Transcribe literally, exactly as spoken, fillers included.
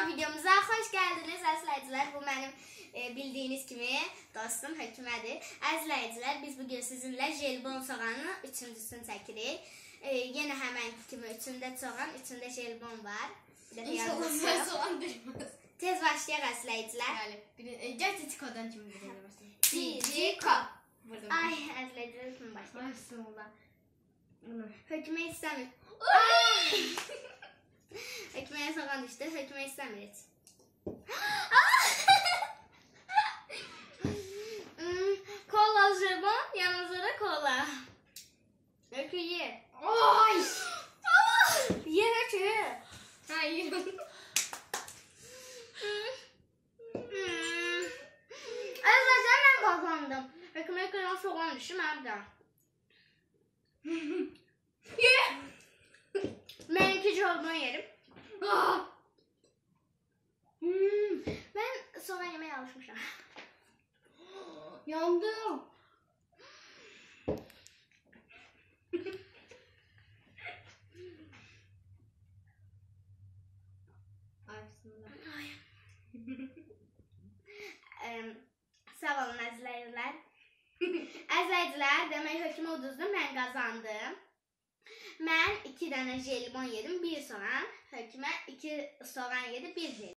Kanalıma, videomuza hoş geldiniz əzizləyicilər. Bu benim e, bildiğiniz kimi dostum Hökümədir. Əzizləyicilər, biz bugün sizinle jelibon soğanın üçüncüsünü çəkirik. E, Yenə həmən kimi üçündə soğan, üçündə jelibon var. İnşallah soğan düşmez. Tez başlayaq əzizləyicilər. Yani, gerçi çikodan kimi bilirəm. Ciciko. Ay, əzizləyicilər kimi başlayaq. Maşallah. Hökümə istəmir. Höküməyə soğan düşdü, hökümə istəmir heç. Kola jelibon, yanımızda da kola. Hökü ye. Ay! Ye hökü. Hayır. Əzizləyicilər, mən qazandım. Höküməyə qıran soğan düşdü, mən bir daha. Ye! Mən iki jelibon yerim. Hmm. Ben soğan yemeye alışmışım. Yandım. Ay bismillah. Ay. Em, Sağ olun əzizləyicilər. Əzizləyicilər, demək hökümə uduzdu, mən qazandım. Mən iki dənə jelibon yedim, bir soğan. Hökümə iki soğan yedi, bir jelibon.